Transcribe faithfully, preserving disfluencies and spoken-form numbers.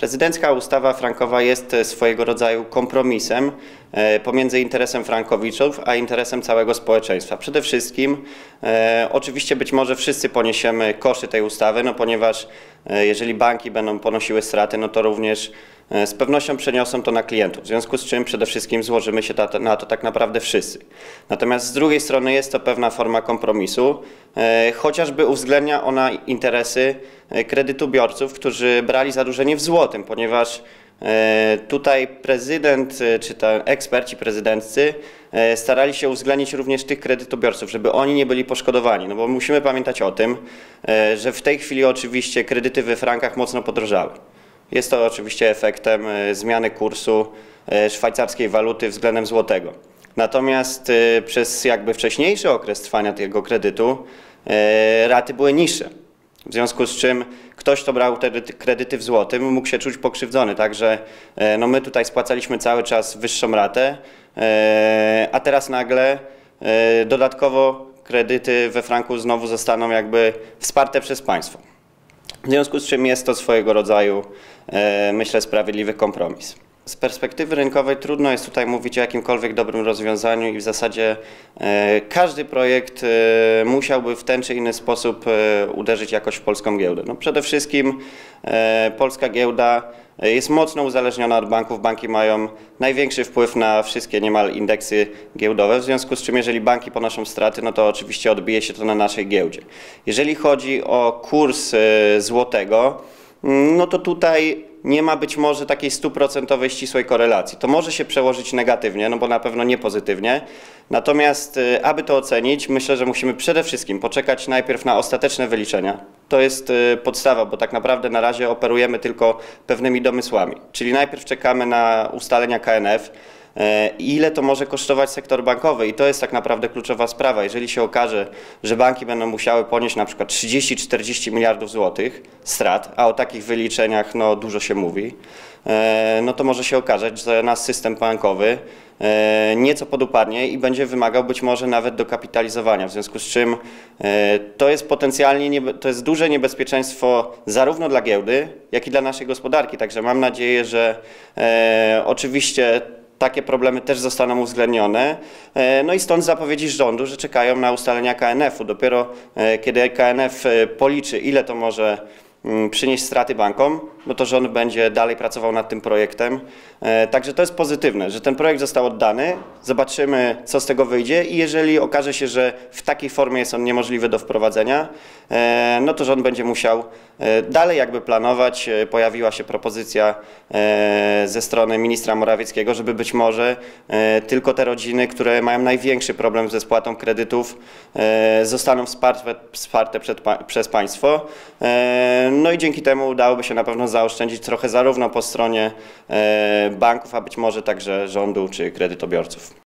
Prezydencka ustawa frankowa jest swojego rodzaju kompromisem pomiędzy interesem frankowiczów a interesem całego społeczeństwa. Przede wszystkim e, oczywiście być może wszyscy poniesiemy koszty tej ustawy, no ponieważ e, jeżeli banki będą ponosiły straty, no to również e, z pewnością przeniosą to na klientów, w związku z czym przede wszystkim złożymy się ta, na to tak naprawdę wszyscy. Natomiast z drugiej strony jest to pewna forma kompromisu, e, chociażby uwzględnia ona interesy kredytobiorców, którzy brali zadłużenie w złotym, ponieważ tutaj prezydent czy tam eksperci prezydenccy starali się uwzględnić również tych kredytobiorców, żeby oni nie byli poszkodowani, no bo musimy pamiętać o tym, że w tej chwili oczywiście kredyty we frankach mocno podrożały. Jest to oczywiście efektem zmiany kursu szwajcarskiej waluty względem złotego. Natomiast przez jakby wcześniejszy okres trwania tego kredytu raty były niższe. W związku z czym ktoś, kto brał te kredyty w złotym, mógł się czuć pokrzywdzony. Także no my tutaj spłacaliśmy cały czas wyższą ratę, a teraz nagle dodatkowo kredyty we franku znowu zostaną jakby wsparte przez państwo. W związku z czym jest to swojego rodzaju, myślę, sprawiedliwy kompromis. Z perspektywy rynkowej trudno jest tutaj mówić o jakimkolwiek dobrym rozwiązaniu i w zasadzie e, każdy projekt e, musiałby w ten czy inny sposób e, uderzyć jakoś w polską giełdę. No przede wszystkim e, polska giełda jest mocno uzależniona od banków. Banki mają największy wpływ na wszystkie niemal indeksy giełdowe, w związku z czym jeżeli banki ponoszą straty, no to oczywiście odbije się to na naszej giełdzie. Jeżeli chodzi o kurs e, złotego, no to tutaj nie ma być może takiej stuprocentowej ścisłej korelacji. To może się przełożyć negatywnie, no bo na pewno nie pozytywnie. Natomiast aby to ocenić, myślę, że musimy przede wszystkim poczekać najpierw na ostateczne wyliczenia. To jest podstawa, bo tak naprawdę na razie operujemy tylko pewnymi domysłami. Czyli najpierw czekamy na ustalenia K N F, ile to może kosztować sektor bankowy i to jest tak naprawdę kluczowa sprawa. Jeżeli się okaże, że banki będą musiały ponieść na przykład trzydzieści czterdzieści miliardów złotych strat, a o takich wyliczeniach no, dużo się mówi, no to może się okazać, że nasz system bankowy nieco podupadnie i będzie wymagał być może nawet dokapitalizowania, w związku z czym to jest potencjalnie, to jest duże niebezpieczeństwo zarówno dla giełdy, jak i dla naszej gospodarki, także mam nadzieję, że e, oczywiście takie problemy też zostaną uwzględnione. No i stąd zapowiedzi rządu, że czekają na ustalenia K N F-u. Dopiero kiedy K N F policzy, ile to może przynieść straty bankom, no to rząd będzie dalej pracował nad tym projektem. Także to jest pozytywne, że ten projekt został oddany, zobaczymy, co z tego wyjdzie i jeżeli okaże się, że w takiej formie jest on niemożliwy do wprowadzenia, no to rząd będzie musiał dalej jakby planować. Pojawiła się propozycja ze strony ministra Morawieckiego, żeby być może tylko te rodziny, które mają największy problem ze spłatą kredytów, zostaną wsparte, wsparte przed, przez państwo. No i dzięki temu udałoby się na pewno zaoszczędzić trochę zarówno po stronie banków, a być może także rządu czy kredytobiorców.